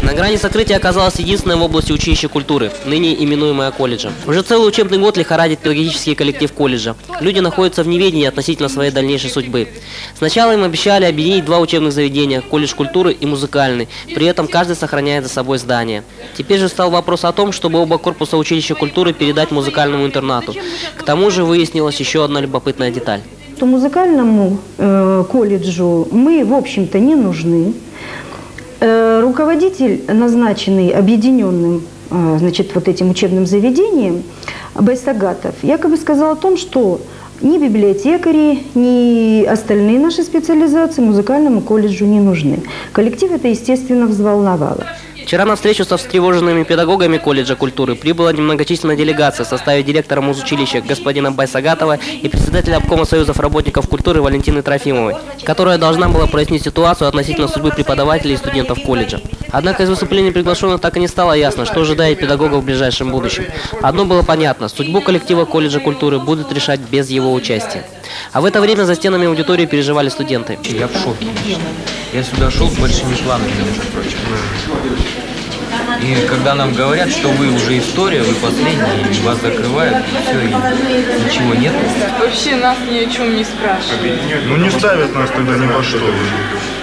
На грани закрытия оказалось единственное в области училища культуры, ныне именуемое колледжем. Уже целый учебный год лихорадит педагогический коллектив колледжа. Люди находятся в неведении относительно своей дальнейшей судьбы. Сначала им обещали объединить два учебных заведения – колледж культуры и музыкальный. При этом каждый сохраняет за собой здание. Теперь же стал вопрос о том, чтобы оба корпуса училища культуры передать музыкальному интернату. К тому же выяснилась еще одна любопытная деталь. Музыкальному колледжу мы, в общем-то, не нужны. Руководитель, назначенный объединенным, значит, вот этим учебным заведением, Байсагатов, якобы сказал о том, что ни библиотекари, ни остальные наши специализации музыкальному колледжу не нужны. Коллектив это, естественно, взволновало. Вчера на встречу со встревоженными педагогами колледжа культуры прибыла немногочисленная делегация в составе директора музучилища господина Байсагатова и председателя обкома союзов работников культуры Валентины Трофимовой, которая должна была прояснить ситуацию относительно судьбы преподавателей и студентов колледжа. Однако из выступлений приглашенных так и не стало ясно, что ожидает педагогов в ближайшем будущем. Одно было понятно – судьбу коллектива колледжа культуры будут решать без его участия. А в это время за стенами аудитории переживали студенты. Я в шоке. Я сюда шел с большими планами, между прочим. И когда нам говорят, что вы уже история, вы последний, и вас закрывают, и все, и ничего нет. Вообще нас ни о чем не спрашивают. Ну не ставят нас тогда ни во что.